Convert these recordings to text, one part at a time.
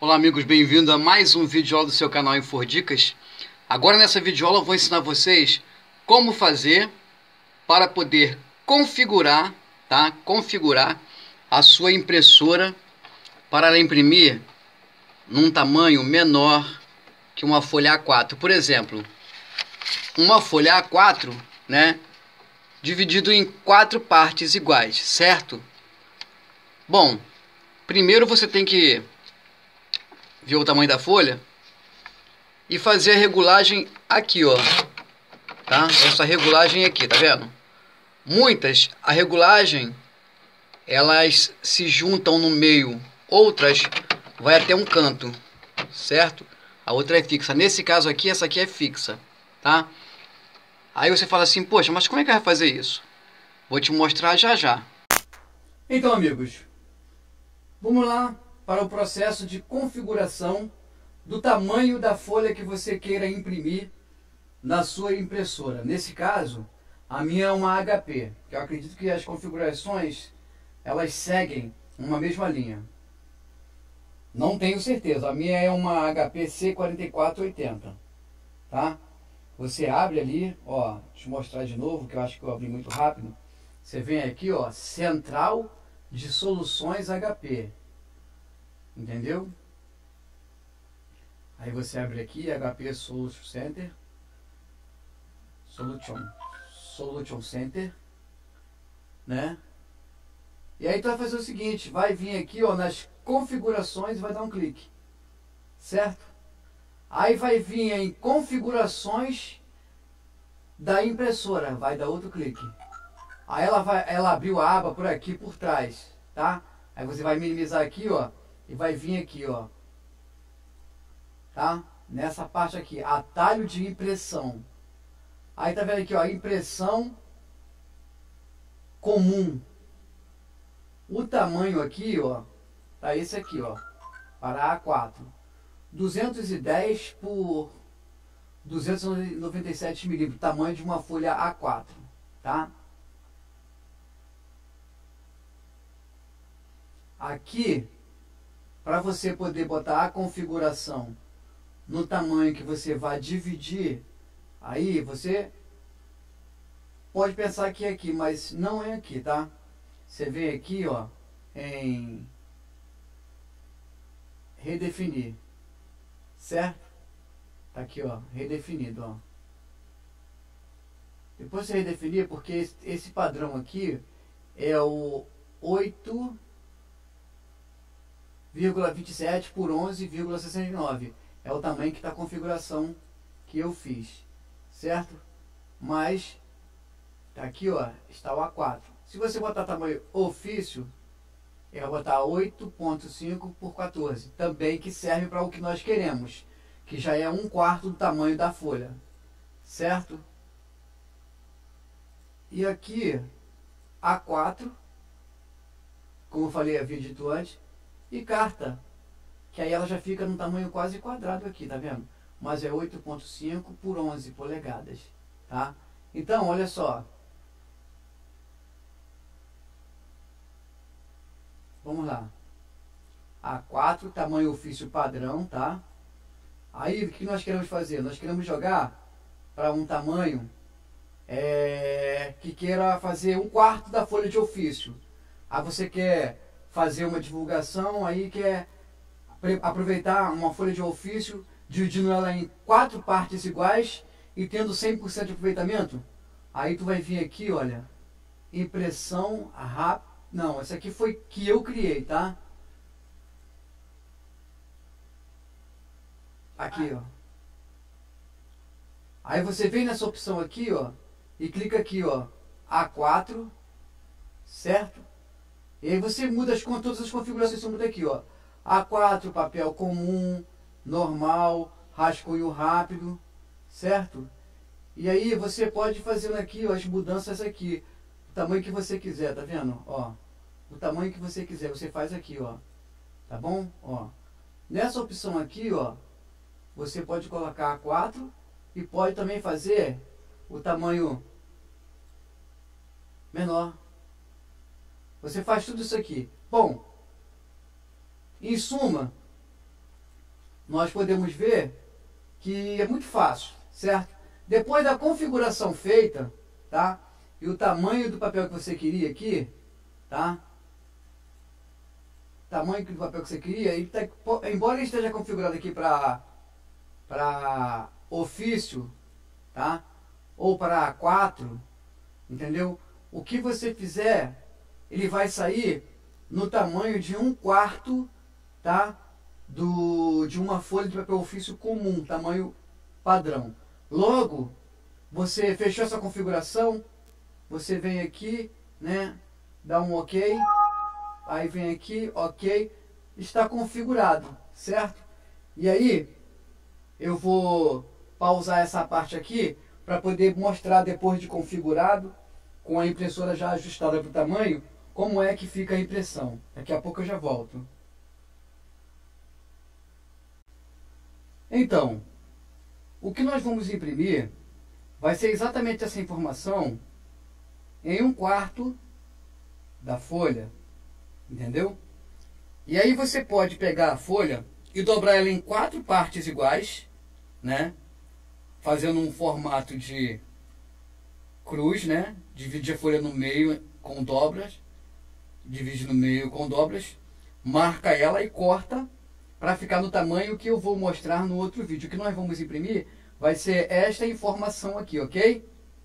Olá amigos, bem-vindo a mais um videoaula do seu canal Infodicas. Agora nessa videoaula eu vou ensinar vocês como fazer para poder configurar, tá? Configurar a sua impressora para ela imprimir num tamanho menor que uma folha A4. Por exemplo, uma folha A4, né? Dividido em 4 partes iguais, certo? Bom, primeiro você tem que ver o tamanho da folha e fazer a regulagem aqui, ó, tá? Essa regulagem aqui, tá vendo? Muitas, a regulagem, elas se juntam no meio, outras vai até um canto, certo? A outra é fixa. Nesse caso aqui, essa aqui é fixa, tá? Aí você fala assim, poxa, mas como é que vai fazer isso? Vou te mostrar já já. Então, amigos, vamos lá para o processo de configuração do tamanho da folha que você queira imprimir na sua impressora. Nesse caso, a minha é uma HP, que eu acredito que as configurações elas seguem uma mesma linha. Não tenho certeza, a minha é uma HP C4480, tá? Você abre ali, ó, deixa eu mostrar de novo, que eu acho que eu abri muito rápido. Você vem aqui, ó, Central de Soluções HP. Entendeu? Aí você abre aqui HP Solution Center. Solution Center, né? E aí tu vai fazer o seguinte, vai vir aqui, ó, nas configurações e vai dar um clique, certo? Aí vai vir em configurações da impressora, vai dar outro clique. Aí ela abriu a aba por aqui por trás, tá? Aí você vai minimizar aqui, ó, e vai vir aqui, ó, tá? Nessa parte aqui, atalho de impressão. Aí tá vendo aqui, ó, impressão comum. O tamanho aqui, ó, tá esse aqui, ó, para A4. 210 por 297 milímetros, tamanho de uma folha A4, tá? Aqui, para você poder botar a configuração no tamanho que você vai dividir, aí você pode pensar que é aqui, mas não é aqui, tá? Você vem aqui, ó, em redefinir, certo? Tá aqui, ó, redefinido, ó. Depois você redefinir, porque esse padrão aqui é o 8,27 por 11,69. É o tamanho que está a configuração que eu fiz, certo? Mas tá aqui, ó, está o A4. Se você botar tamanho ofício, eu vou botar 8,5 por 14, também que serve para o que nós queremos, que já é 1/4 do tamanho da folha, certo? E aqui A4, como eu falei, havia dito antes, e carta, que aí ela já fica no tamanho quase quadrado aqui, tá vendo? Mas é 8,5 por 11 polegadas, tá? Então, olha só. Vamos lá. A4, tamanho ofício padrão, tá? Aí, o que nós queremos fazer? Nós queremos jogar para um tamanho que queira fazer 1/4 da folha de ofício. Aí você quer fazer uma divulgação, aí quer aproveitar uma folha de ofício, dividindo ela em 4 partes iguais e tendo 100% de aproveitamento. Aí tu vai vir aqui, olha, impressão rápida. Não, essa aqui foi que eu criei, tá? Aqui, ó. Aí você vem nessa opção aqui, ó, e clica aqui, ó, A4, certo? E aí você muda todas as configurações, você muda aqui, ó. A4, papel comum, normal, rascunho rápido, certo? E aí você pode fazer aqui, ó, as mudanças aqui, o tamanho que você quiser, tá vendo? Ó, o tamanho que você quiser, você faz aqui, ó, tá bom? Ó, nessa opção aqui, ó, você pode colocar A4 e pode também fazer o tamanho menor. Você faz tudo isso aqui. Bom, em suma, nós podemos ver que é muito fácil, certo? Depois da configuração feita, tá? E o tamanho do papel que você queria aqui, tá? Tamanho do papel que você queria, ele tá, embora ele esteja configurado aqui para ofício, tá? Ou para A4, entendeu? O que você fizer, ele vai sair no tamanho de 1/4, tá? De uma folha de papel ofício comum, tamanho padrão. Logo, você fechou essa configuração, você vem aqui, né? Dá um OK, aí vem aqui, OK, está configurado, certo? E aí, eu vou pausar essa parte aqui para poder mostrar depois de configurado, com a impressora já ajustada para o tamanho, como é que fica a impressão. Daqui a pouco eu já volto. Então, o que nós vamos imprimir vai ser exatamente essa informação em 1/4 da folha, entendeu? E aí você pode pegar a folha e dobrar ela em 4 partes iguais, né? Fazendo um formato de cruz, né? Divide a folha no meio com dobras, divide no meio com dobras, marca ela e corta para ficar no tamanho que eu vou mostrar no outro vídeo. O que nós vamos imprimir vai ser esta informação aqui, ok?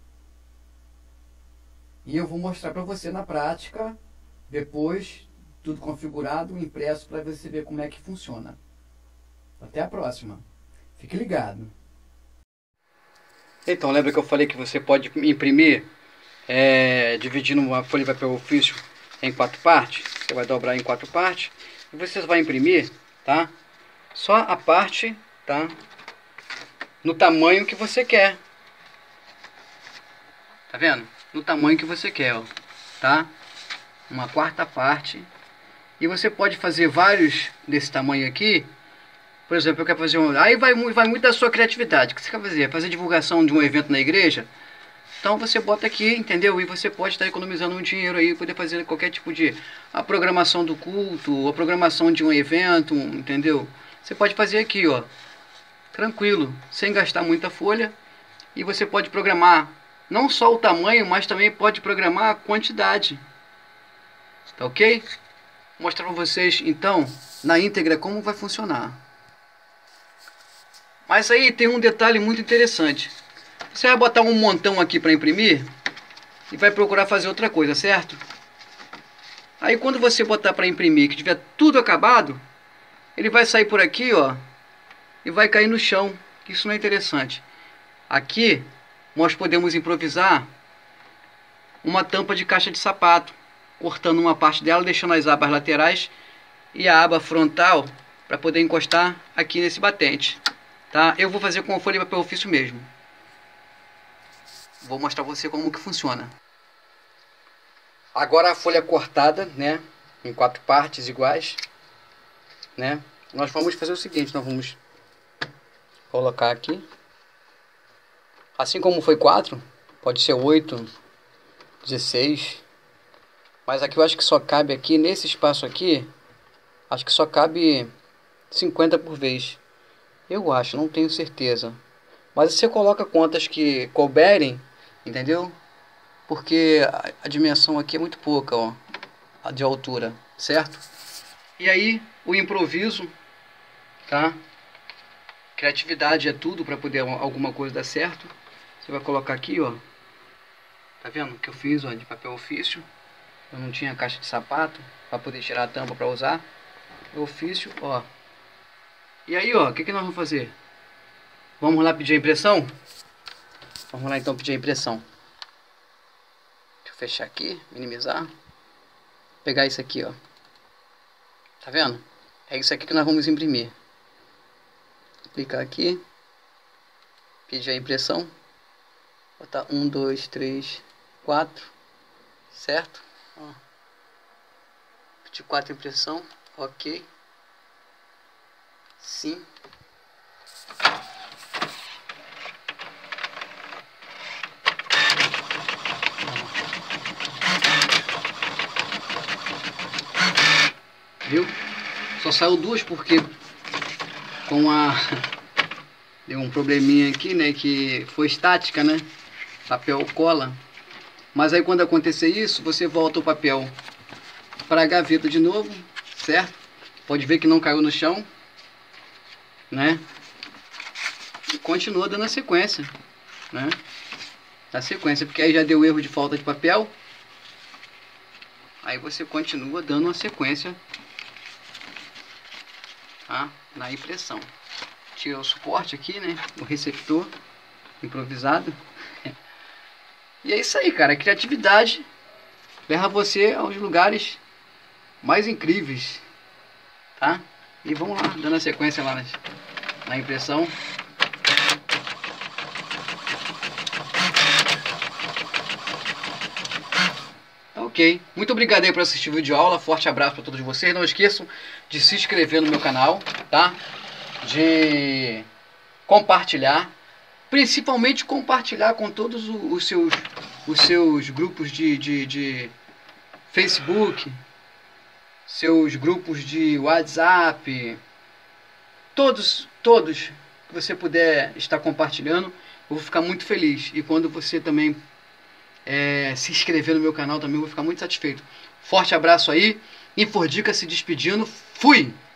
E eu vou mostrar para você na prática, depois, tudo configurado, impresso, para você ver como é que funciona. Até a próxima. Fique ligado. Então, lembra que eu falei que você pode imprimir, dividindo uma folha de papel ofício em 4 partes? Você vai dobrar em 4 partes e você vai imprimir, tá? Só a parte, tá? No tamanho que você quer. Tá vendo? No tamanho que você quer, ó, tá? Uma 4ª parte. E você pode fazer vários desse tamanho aqui. Por exemplo, eu quero fazer um... Aí vai muito da sua criatividade. O que você quer fazer? Fazer divulgação de um evento na igreja? Então você bota aqui, entendeu? E você pode estar economizando um dinheiro aí, poder fazer qualquer tipo de... A programação do culto, a programação de um evento, entendeu? Você pode fazer aqui, ó. Tranquilo, sem gastar muita folha. E você pode programar não só o tamanho, mas também pode programar a quantidade. Tá ok? Vou mostrar para vocês, então, na íntegra, como vai funcionar. Mas aí tem um detalhe muito interessante. Você vai botar um montão aqui para imprimir e vai procurar fazer outra coisa, certo? Aí quando você botar para imprimir, que tiver tudo acabado, ele vai sair por aqui, ó, e vai cair no chão. Isso não é interessante. Aqui nós podemos improvisar uma tampa de caixa de sapato, cortando uma parte dela, deixando as abas laterais e a aba frontal para poder encostar aqui nesse batente. Tá? Eu vou fazer com a folha de papel ofício mesmo. Vou mostrar para você como que funciona. Agora a folha cortada, né, em 4 partes iguais, né? Nós vamos fazer o seguinte, nós vamos colocar aqui. Assim como foi 4, pode ser 8, 16. Mas aqui eu acho que só cabe aqui, nesse espaço aqui, acho que só cabe 50 por vez. Eu acho, não tenho certeza. Mas você coloca quantas que couberem, entendeu? Porque a dimensão aqui é muito pouca, ó, a de altura, certo? E aí, o improviso, tá? Criatividade é tudo para poder alguma coisa dar certo. Você vai colocar aqui, ó. Tá vendo o que eu fiz, ó, de papel ofício? Eu não tinha caixa de sapato para poder tirar a tampa para usar. Ofício, ó. E aí, ó, o que nós vamos fazer? Vamos lá pedir a impressão? Vamos lá então pedir a impressão. Deixa eu fechar aqui, minimizar. Pegar isso aqui, ó. Tá vendo? É isso aqui que nós vamos imprimir. Clicar aqui. Pedir a impressão. Botar 1, 2, 3, 4. Certo? Ó. Pedir 4 impressão. Ok. Sim. Viu? Só saiu 2 porque com a... Deu um probleminha aqui, né? Que foi estática, né? Papel cola. Mas aí quando acontecer isso, você volta o papel para a gaveta de novo, certo? Pode ver que não caiu no chão, né? E continua dando a sequência, né? A sequência, porque aí já deu erro de falta de papel. Aí você continua dando uma sequência, tá? Na impressão. Tira o suporte aqui, né? O receptor improvisado. E é isso aí, cara. A criatividade leva você aos lugares mais incríveis, tá? E vamos lá, dando a sequência lá na impressão. Ok, muito obrigado aí por assistir o vídeo de aula. Forte abraço para todos vocês. Não esqueçam de se inscrever no meu canal, tá? De compartilhar, principalmente compartilhar com todos os seus grupos de Facebook, seus grupos de WhatsApp, todos que você puder estar compartilhando, eu vou ficar muito feliz. E quando você também se inscrever no meu canal também, eu vou ficar muito satisfeito. Forte abraço aí, Infordica se despedindo, fui!